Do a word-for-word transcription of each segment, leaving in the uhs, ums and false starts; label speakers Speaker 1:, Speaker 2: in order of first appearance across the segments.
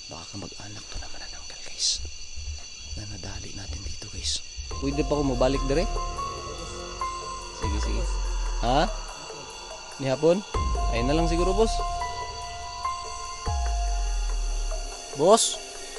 Speaker 1: Baka kamag-anak to na manananggal guys, na nadali natin dito guys. Pwede pa ako mabalik dire? Sige sige. Ha? Ni hapon? Ayun na lang siguro boss. Boss?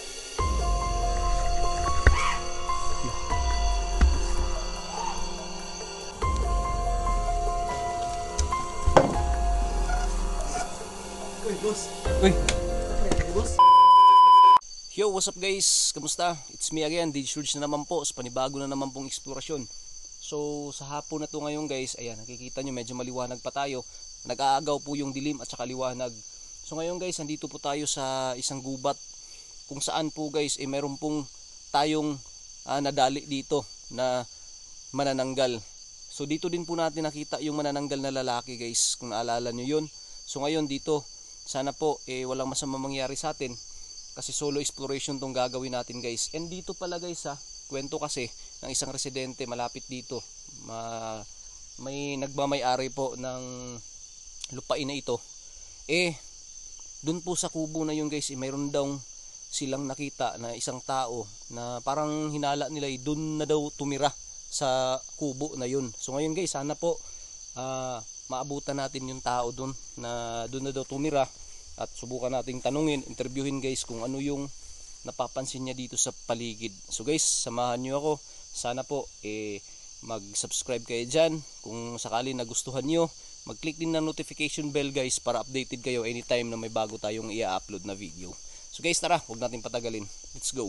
Speaker 2: Uy, boss.
Speaker 1: Uy.
Speaker 2: Boss.
Speaker 1: Yo, what's up guys? Kamusta? It's me again, D J Surge na naman po sa panibago na naman pong eksplorasyon. So, sa hapon na to ngayon guys, ayan, nakikita nyo medyo maliwanag pa tayo. Nag-aagaw po yung dilim at saka liwanag. So ngayon guys, nandito po tayo sa isang gubat kung saan po guys, eh meron pong tayong ah, nadali dito na manananggal. So dito din po natin nakita yung manananggal na lalaki guys, kung naalala nyo yun. So ngayon dito, sana po eh walang masama mangyari sa atin kasi solo exploration tong gagawin natin guys. And dito pala guys ha, kwento kasi ng isang residente malapit dito. Ma may nagmamay-ari po ng lupain na ito. Eh dun po sa kubo na yun guys, eh, mayroon daw silang nakita na isang tao na parang hinala nila eh, dun na daw tumira sa kubo na yun. So ngayon guys, sana po uh, maabutan natin yung tao dun na dun na daw tumira at subukan nating tanungin, interviewin guys kung ano yung napapansin niya dito sa paligid. So guys, samahan nyo ako. Sana po eh, mag-subscribe kayo dyan. Kung sakali nagustuhan nyo, mag-click din ng notification bell guys para updated kayo anytime na may bago tayong i-upload na video. So guys, tara, huwag natin patagalin. Let's go.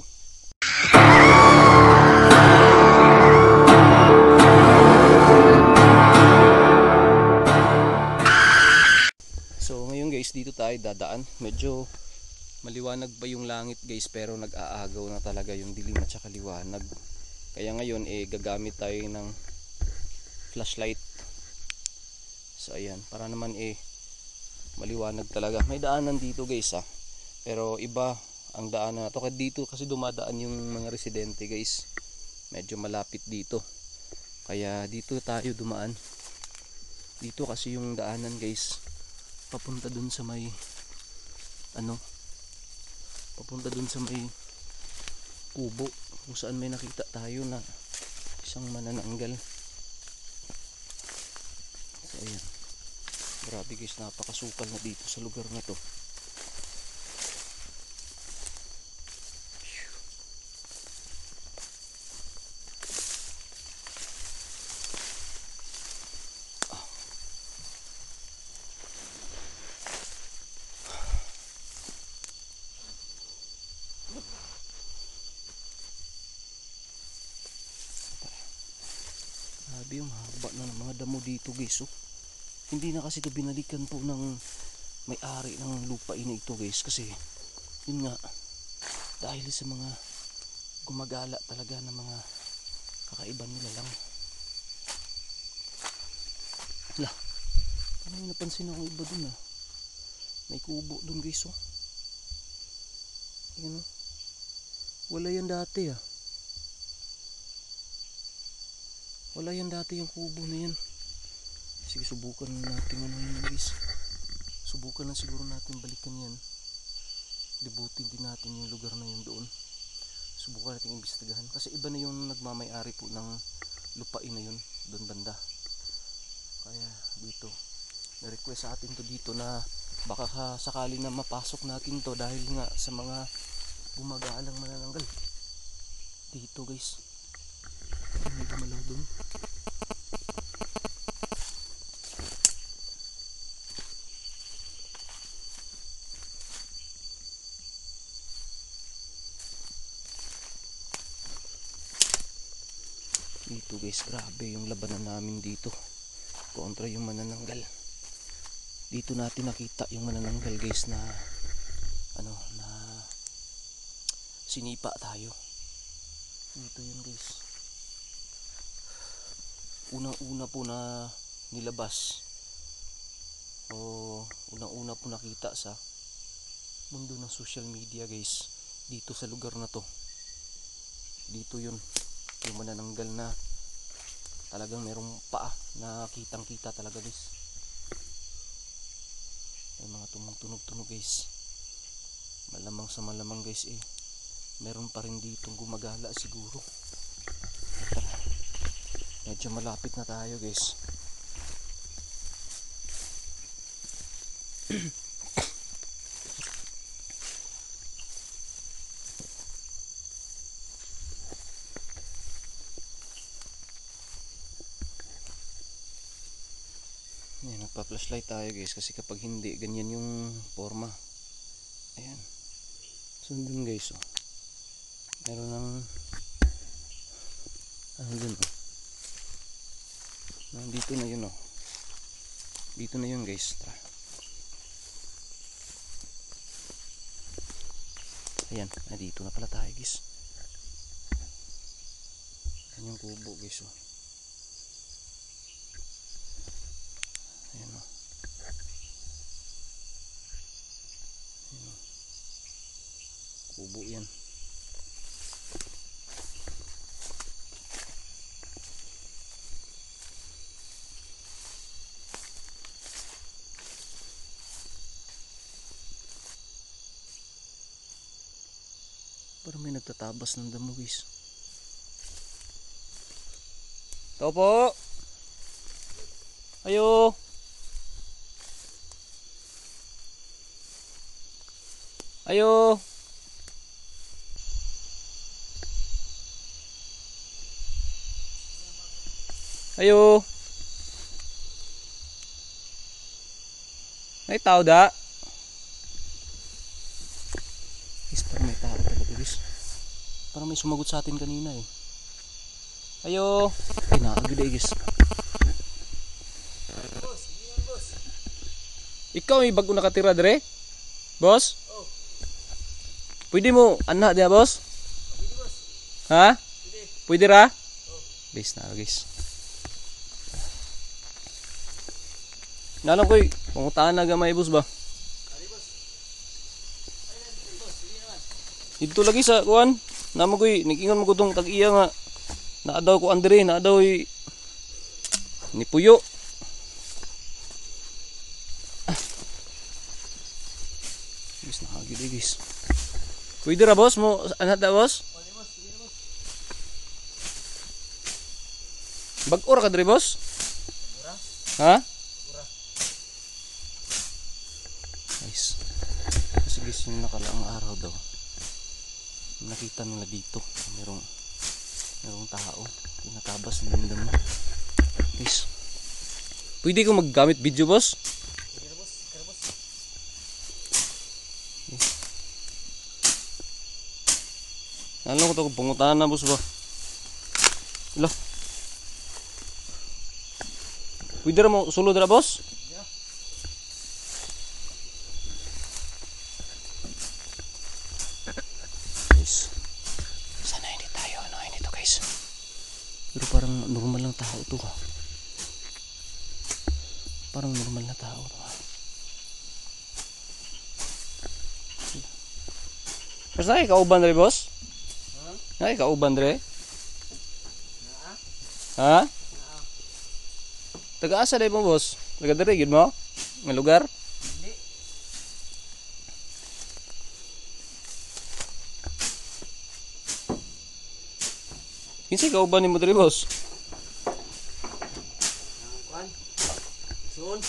Speaker 1: So ngayon guys, dito tayo dadaan. Medyo maliwanag pa yung langit guys, pero nag-aagaw na talaga yung dilim at saka liwanag. Kaya ngayon eh gagamit tayo ng flashlight. So ayan, para naman eh maliwanag talaga. May daanan dito guys ha, pero iba ang daanan na to. Dito kasi dumadaan yung mga residente guys, medyo malapit dito, kaya dito tayo dumaan. Dito kasi yung daanan guys, papunta dun sa may ano, papunta dun sa may kubo kung saan may nakita tayo na isang manananggal. So ayan, grabe guys, napakasukal na dito sa lugar na to. Grabe yung haba na ng mga damo dito guys oh. Hindi na kasi ito binalikan po ng may-ari ng lupain na ito guys, kasi yun nga, dahil sa mga gumagala talaga ng mga kakaiba nila lang. Lah, ano yung napansin ako iba dun ah, may kubo dun guys oh. Ayan oh, wala yan dati ah, wala yan dati yung kubo na yan. Sige, subukan natin ano yun guys, subukan na siguro natin balikan yan, libutin din natin yung lugar na yun doon, subukan natin imbestigahan kasi iba na yung nagmamay-ari po ng lupain na yun doon banda. Kaya dito na-request sa atin to dito na baka sakali na mapasok natin to dahil nga sa mga gumagaalang manananggal dito guys. May gumalaw doon. Dito guys, grabe yung labanan namin dito kontra yung manananggal. Dito natin nakita yung manananggal guys na ano, na sinipa tayo. Dito yun guys, unang-una po na nilabas o unang-una po nakita sa mundo ng social media guys, dito sa lugar na to. Dito yun, yung manananggal na talagang merong paa na kitang kita talaga guys. May mga tumugtunog-tunog guys, malamang sa malamang guys eh meron pa rin ditong gumagala siguro. Tara, medyo malapit na tayo guys. Ayan, nagpa-flashlight tayo guys kasi kapag hindi ganyan yung forma. Ayan, so dun guys oh, meron ng ano dun oh, nandito na yun oh, dito na yun guys. Tara. Ayan, nandito na pala tayo guys. Ayan yung kubo guys oh. Ayan o. Ayan o. Kubo yan. Parang may nagtatabas ng damo guys. Tao po! Ayo! Ayo. Ayo. May tao da. Guys, parang may tao talaga guys. Parang may sumagot sa atin kanina eh. Ayo. Ay, nakagod eh guys.
Speaker 2: Boss, hindi yan boss.
Speaker 1: Ikaw may bago nakatira dre? Boss? Pwede mo anak dia boss?
Speaker 2: Pwede boss.
Speaker 1: Ha?
Speaker 2: Pwede.
Speaker 1: Pwede ra?
Speaker 2: Oh.
Speaker 1: Guys na guys. Nalang koy, pangutaan na gamay boss ba?
Speaker 2: Ali boss. Ay, nandito boss. Sige naman.
Speaker 1: Dito lagi sa kuan. Namo koy, nikingon mo ko tong tag-iya nga. Naa daw ko andre, naa daw y... ni puyo. Guys na hagid eh guys. Pwede ra boss mo anak da boss?
Speaker 2: Pwede boss. Sige na boss.
Speaker 1: Bag-ora ka dre boss?
Speaker 2: Mura.
Speaker 1: Ha?
Speaker 2: Mura.
Speaker 1: Guys. Kasi guys yung nakalaang araw daw. Nakita nila dito. Merong merong tao. Tinatabas ng damo. Guys. Pwede ko maggamit video boss?
Speaker 2: Sige na boss. Sige na boss.
Speaker 1: Ano ko to pangutahan na boss ba? Ilo. Pwede ra mo sulod ra boss?
Speaker 2: Yeah.
Speaker 1: Guys. Sana hindi tayo ano hindi to guys. Pero parang normal lang tao to ha. Parang normal na tao to ha. Mas na kauban dre boss?
Speaker 2: Ha?
Speaker 1: Ay kauban dre?
Speaker 2: Naa?
Speaker 1: Ha?
Speaker 2: Naa.
Speaker 1: Taga-asa dai mo boss? Taga dere gid mo? Nga lugar?
Speaker 2: Hindi.
Speaker 1: Kinsa kauban nimo dre boss?
Speaker 2: Ang kuan. Soon.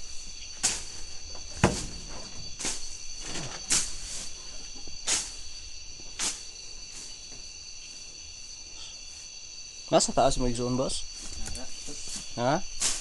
Speaker 1: Nasa taas mo igsoon boss?
Speaker 2: Nara. Boss.
Speaker 1: Ha?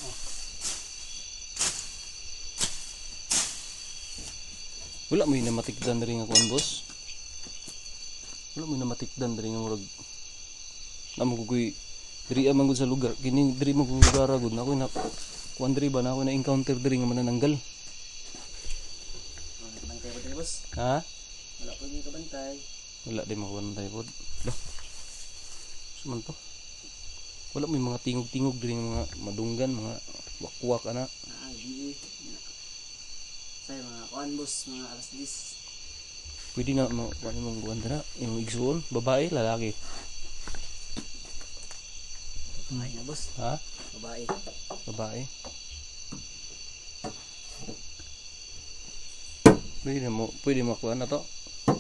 Speaker 1: Wala mo yung namatikdan rin nga kuan boss? Wala mo yung namatikdan rin nga murag namo kuy diri amang gud sa lugar kini diri mo kung lugar gud na ako na kuan diri ba na ako na encounter diri nga manananggal.
Speaker 2: Bantay ba tayo boss?
Speaker 1: Ha?
Speaker 2: Wala po yung kabantay.
Speaker 1: Wala din makabantay pod. Dah. Suman to. Wala mo yung mga tingog-tingog diri nga mga madunggan, mga wakwak ana.
Speaker 2: Ah, di. Say mga kuan boss, mga alas dis.
Speaker 1: Pwede na mo kuan mong kuan dira, yung igsuon, babae, lalaki.
Speaker 2: Babae na boss.
Speaker 1: Ha?
Speaker 2: Babae.
Speaker 1: Babae. Pwede na mo, pwede mo kuan na to.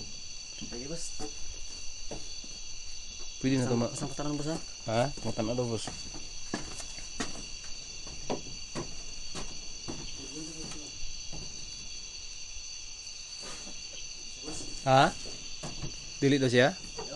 Speaker 2: boss.
Speaker 1: Pwede na to ma.
Speaker 2: Pasang putaran boss ha.
Speaker 1: Ha? Matan na daw boss. Ha? Dili daw siya?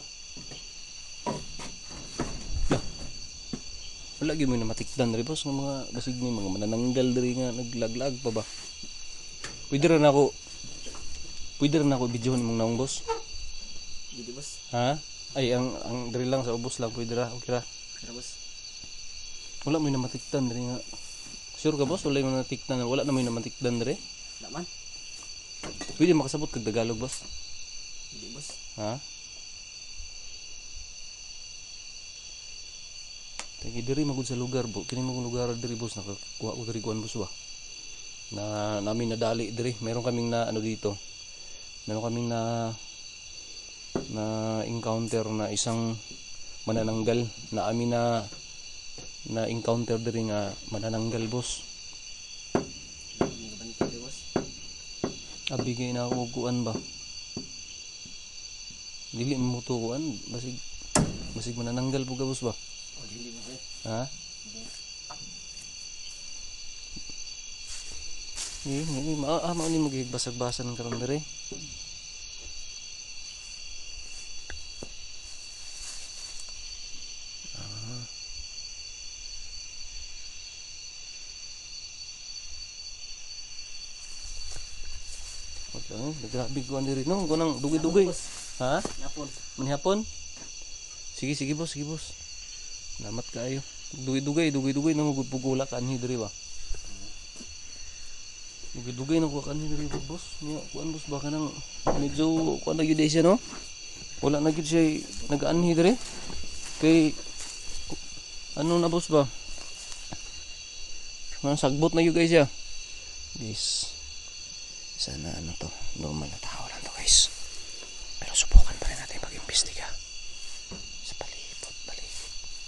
Speaker 1: Lah. Wala gyud mo na matikdan diri boss ng mga basig ni mga manananggal diri nga naglaglag pa ba. Pwede ra nako. Pwede ra nako video nimong naong boss.
Speaker 2: Dili boss.
Speaker 1: Ha? Ay ang ang diri lang sa ubos lang pwede ra. Okay ra.
Speaker 2: Kira boss.
Speaker 1: Wala mo na matikdan diri nga. Sure ka boss wala mo na matikdan, wala na mo na matikdan diri.
Speaker 2: Wala man.
Speaker 1: Pwede makasabot kag Tagalog boss.
Speaker 2: Dili boss.
Speaker 1: Ha? Tagi diri magud sa lugar bo. Kini mo lugar diri boss nakakuha ko diri kuan boss ba. Na namin nadali diri. Meron kaming na ano dito. Meron kaming na na encounter na isang manananggal na amin na na encounter diri nga manananggal boss.
Speaker 2: Hindi ka banti dili boss.
Speaker 1: Abigay na ako kuan ba. Dili mo to kuan basig basig manananggal po ka boss ba.
Speaker 2: Oh dili boss eh.
Speaker 1: Ha? Ni ni ma ah, mao ni magibasag-basan karon dere. Oh, grabe ko diri no, kunang dugay-dugay. Ha?
Speaker 2: Napon.
Speaker 1: Manihapon? Sige sige boss, sige boss. Salamat kaayo. Dugay-dugay, dugay-dugay nang pugula kanhi diri ba. Dugay-dugay nang kuha kanhi diri boss. Nya kuan boss ba kanang medyo kuan na gyud siya no? Wala na gyud siya nag-anhi diri. Kay ano na boss ba? Mga sagbot na gyud guys ya. Guys. Sana ano to, normal na tao lang to guys. Pero subukan pa rin natin mag-imbestiga sa palibot, paligid.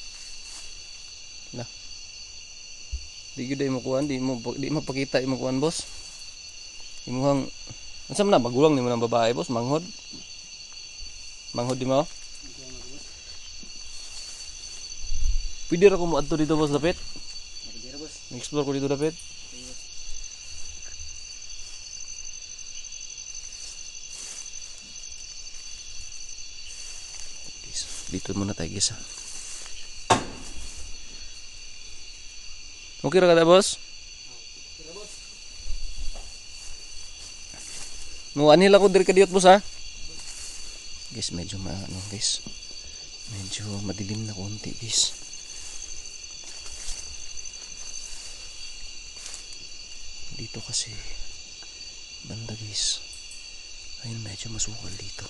Speaker 1: Lah. Di gyud ay makuan, di mo di mapakita imong kuan boss. Imong unsam na magulang nimo ng babae boss, manghod. Manghod di mo? Pwede ra ko mo adto dito boss dapit.
Speaker 2: Dili boss.
Speaker 1: Explore ko dito dapit. Dito muna tayo guys ha. Okay ra kada boss? No anhil ako diri kadiyot boss ha. Guys medyo ma ano guys. Medyo madilim na konti guys. Dito kasi banda guys. Ayun medyo masukal dito.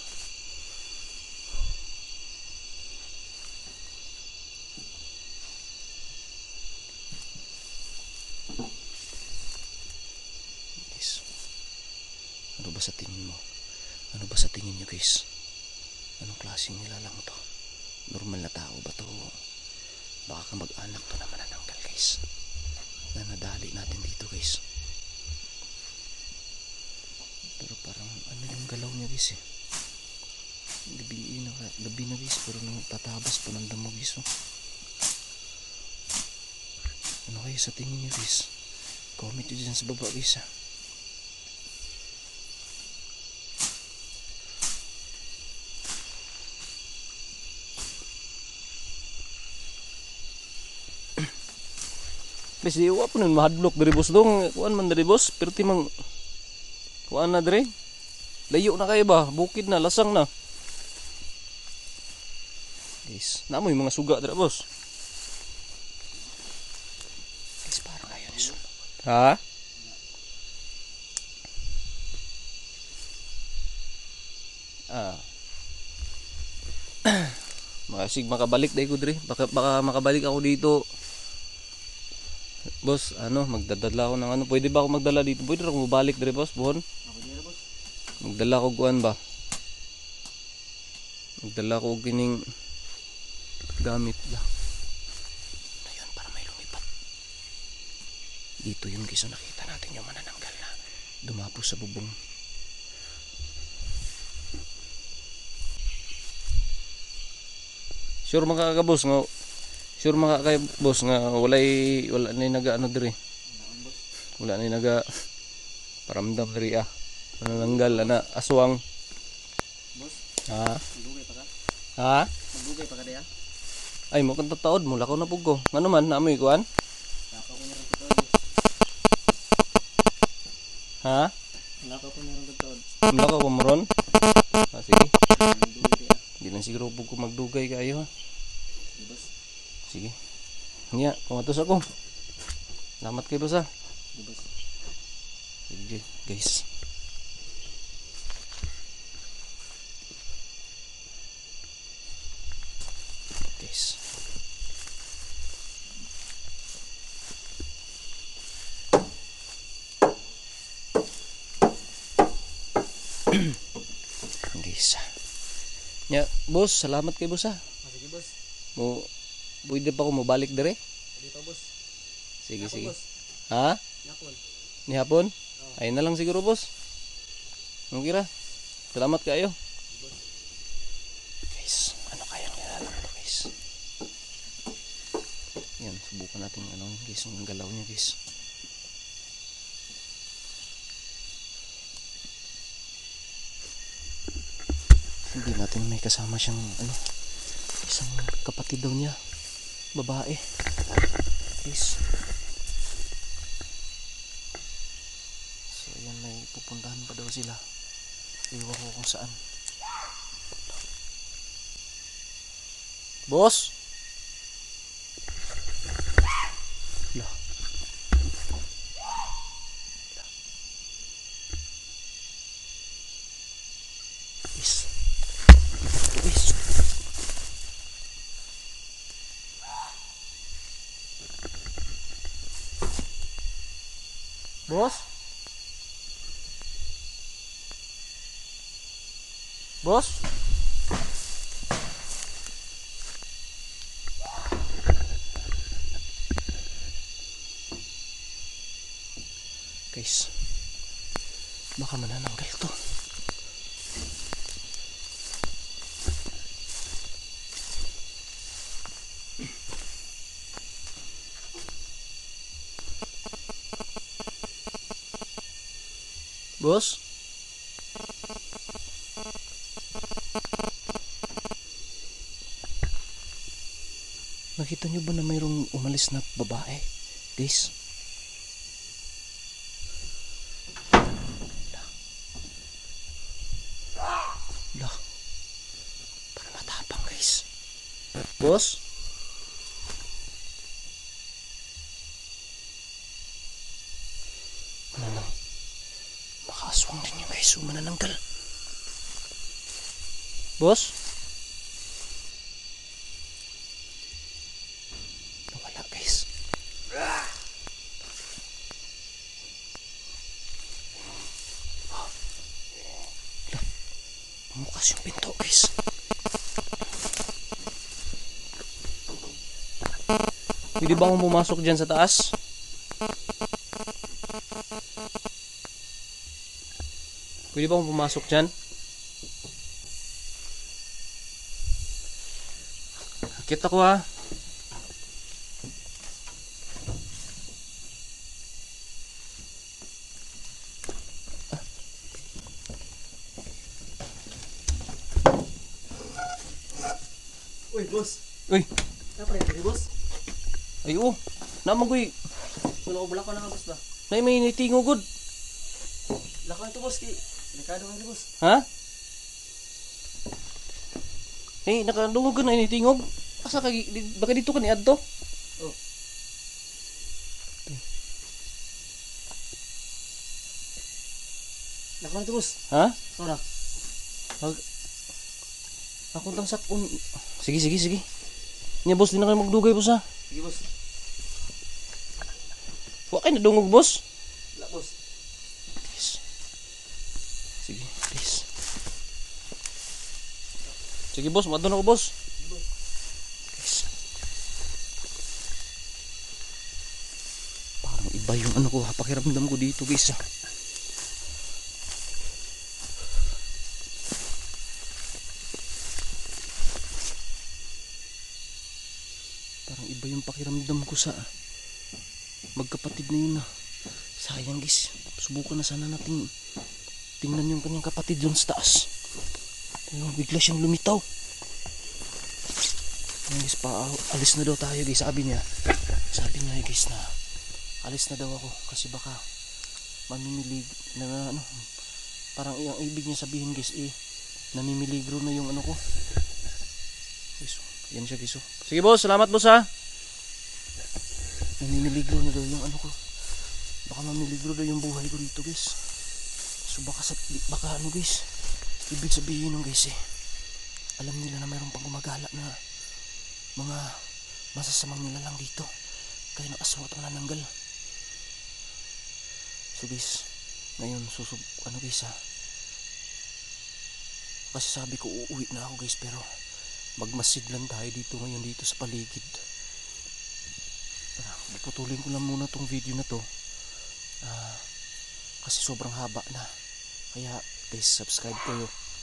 Speaker 1: Ano ba sa tingin mo? Ano ba sa tingin nyo guys? Anong klaseng nilalang to? Normal na tao ba to? Baka ka mag-anak to na manananggal guys. Na nadali natin dito guys. Pero parang ano yung galaw niya guys eh. Gabi na, gabi na guys. Pero nang tatabas pa ng damo guys oh. Ano kaya sa tingin nyo guys? Comment nyo dyan sa baba guys ah. Bes di wa punon mahadlok dari boss dong. Kuan man dari boss, perti mang kuan na dire. Layo na kay ba? Bukid na, lasang na. Guys, namo yung mga suga dira boss. Guys, parang ayon ni sulod. Ha? Ah. Makasig makabalik dai ko dire. Baka baka makabalik ako dito. Boss, ano, magdadala ako ng ano. Pwede ba ako magdala dito? Pwede ako mabalik dire, boss, buhon?
Speaker 2: Ako dili boss.
Speaker 1: Magdala ko kuan ba? Magdala ko kining gamit ba? Ayun, para may lumipat. Dito yung guys, nakita natin yung manananggal na dumapo sa bubong. Sure maka ka boss nga sure maka kay boss nga walay wala na naga ano diri. Wala na naga paramdam diri ah. Nananggal ana aswang.
Speaker 2: Boss,
Speaker 1: Ha?
Speaker 2: magdugay pa ka?
Speaker 1: Ha?
Speaker 2: Magdugay pa ka diya?
Speaker 1: Ay mo kan taod mo lakaw na pug ko. Ngano man naamoy kuan?
Speaker 2: Lakaw ko meron totoo, boss.
Speaker 1: Ha?
Speaker 2: Lakaw ko meron totoo.
Speaker 1: Lakaw ko moron? Ah, sige.
Speaker 2: Magdugay diya.
Speaker 1: Di lang siguro pug ko magdugay kayo ha.
Speaker 2: Sige, boss.
Speaker 1: Sige. Nya, kumatos ako. Salamat kay boss ha.
Speaker 2: Sige, boss.
Speaker 1: Sige, guys. Guys. Guys. Nya, boss, salamat kay boss ha.
Speaker 2: Ah, sige, boss.
Speaker 1: Mo pwede pa ko mo balik dire?
Speaker 2: Dito, boss.
Speaker 1: Sige,
Speaker 2: Napon,
Speaker 1: sige.
Speaker 2: boss.
Speaker 1: Ha?
Speaker 2: Napon.
Speaker 1: Ni hapon?
Speaker 2: Oo.
Speaker 1: Ayun na lang siguro, boss. Ang kira. Salamat kayo.
Speaker 2: Boss.
Speaker 1: Guys, ano kayang nilalang to, guys? Yan, subukan natin ano, guys, ang galaw niya, guys. Hindi natin may kasama siyang ano, isang kapatid daw niya, babae. Guys. So, ayan, may pupuntahan pa daw sila. Iwan ko kung saan. Boss? Lah. Is. Is. Boss? Boss? Guys, baka manananggal to. Boss? Nakita nyo ba na mayroong umalis na babae? Guys. Lah. Parang matapang, guys. Boss? Mananang. Makaswang din yun, guys. Manananggal. Boss? Nawala, guys. Oh. Lah. Pamukas yung pinto, guys. Pwede ba akong pumasok dyan sa taas? Pwede ba akong pumasok dyan? Akit ako ha.
Speaker 2: Uy, boss.
Speaker 1: Uy,
Speaker 2: Apa rin, boss?
Speaker 1: ay oo. Naman ko'y,
Speaker 2: Wala ko balak ko na ka, boss ba?
Speaker 1: na may nitingugod.
Speaker 2: Lakaw ito, boss. Kay Ricardo nga ito, boss.
Speaker 1: Ha? Eh, nakadungog ka na initingog. Asa ka, di- baka dito ka ni Adto?
Speaker 2: Oh. Lakaw ito, boss.
Speaker 1: Ha?
Speaker 2: Ito na.
Speaker 1: Mag... Ako tang sakon. Sige, sige, sige. Nya boss, di na kayo magdugay boss ha.
Speaker 2: Sige, boss.
Speaker 1: Wa kay nadungog boss.
Speaker 2: Wala, boss.
Speaker 1: Please. Sige, please. Sige boss, madon ako boss.
Speaker 2: Sige, boss.
Speaker 1: Please. Parang iba yung ano ko, ha, pakiramdam ko dito guys ha. Iba yung pakiramdam ko sa magkapatid na yun na. Sayang guys. Subukan na sana natin tingnan yung kanyang kapatid dun sa taas. Ayun, bigla siyang lumitaw. Ayun guys, pa, alis na daw tayo guys. Sabi niya. Sabi niya guys na alis na daw ako kasi baka mamimilig na ano. Parang yung ibig niya sabihin guys eh namimiligro na yung ano ko. Guys, yan siya guys. Sige boss, salamat boss ha. Namimiligro na daw yung ano ko. Baka mamiligro daw yung buhay ko dito guys. So baka, baka ano guys, ibig sabihin nung guys eh, alam nila na mayroon pang gumagala na mga masasamang nilalang dito. Kaya nakasuot ang nananggal. So guys, ngayon susub, ano guys ha, kasi sabi ko uuwi na ako guys, pero magmasid lang tayo dito ngayon dito sa paligid. Tara, puputulin ko lang muna tong video na to. Uh, kasi sobrang haba na. Kaya guys, subscribe kayo.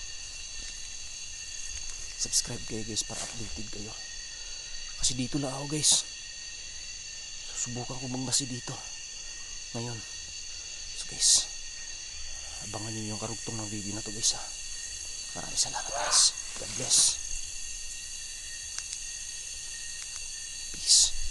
Speaker 1: Subscribe kayo guys para updated kayo. Kasi dito lang ako guys. Susubukan ko magmasid dito ngayon. So guys, abangan nyo yung karugtong ng video na to guys ha. Maraming salamat guys. God bless. Peace.